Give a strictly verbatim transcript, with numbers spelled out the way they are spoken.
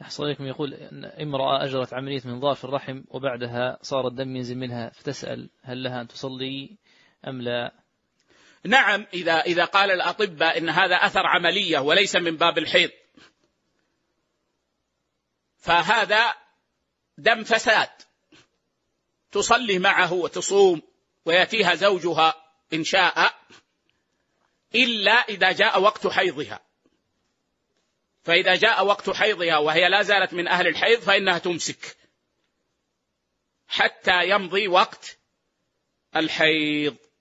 أحسن عليكم. يقول أن امرأة أجرت عملية منظار في الرحم وبعدها صار الدم ينزل منها، فتسأل هل لها أن تصلي أم لا؟ نعم، إذا إذا قال الأطباء إن هذا أثر عملية وليس من باب الحيض، فهذا دم فساد، تصلي معه وتصوم ويأتيها زوجها إن شاء، إلا إذا جاء وقت حيضها. فإذا جاء وقت حيضها وهي لا زالت من أهل الحيض فإنها تمسك حتى يمضي وقت الحيض.